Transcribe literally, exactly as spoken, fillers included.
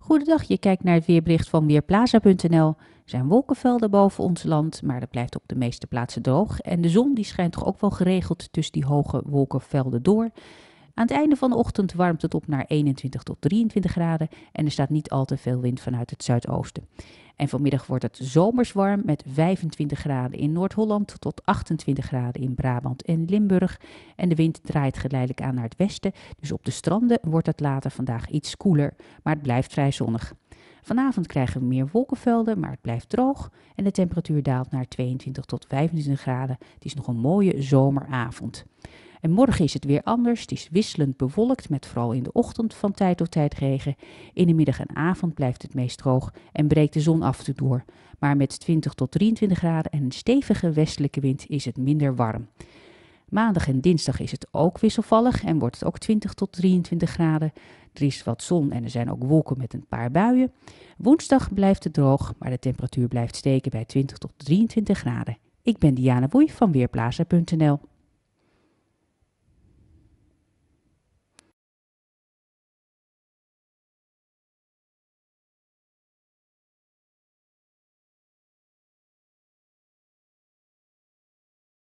Goedendag, je kijkt naar het weerbericht van Weerplaza punt n l. Er zijn wolkenvelden boven ons land, maar dat blijft op de meeste plaatsen droog. En de zon die schijnt toch ook wel geregeld tussen die hoge wolkenvelden door. Aan het einde van de ochtend warmt het op naar eenentwintig tot drieëntwintig graden en er staat niet al te veel wind vanuit het zuidoosten. En vanmiddag wordt het zomers warm met vijfentwintig graden in Noord-Holland tot achtentwintig graden in Brabant en Limburg. En de wind draait geleidelijk aan naar het westen, dus op de stranden wordt het later vandaag iets koeler, maar het blijft vrij zonnig. Vanavond krijgen we meer wolkenvelden, maar het blijft droog en de temperatuur daalt naar tweeëntwintig tot vijfentwintig graden. Het is nog een mooie zomeravond. En morgen is het weer anders. Het is wisselend bewolkt met vooral in de ochtend van tijd tot tijd regen. In de middag en avond blijft het meest droog en breekt de zon af en toe door. Maar met twintig tot drieëntwintig graden en een stevige westelijke wind is het minder warm. Maandag en dinsdag is het ook wisselvallig en wordt het ook twintig tot drieëntwintig graden. Er is wat zon en er zijn ook wolken met een paar buien. Woensdag blijft het droog, maar de temperatuur blijft steken bij twintig tot drieëntwintig graden. Ik ben Diana Woei van Weerplaza punt n l.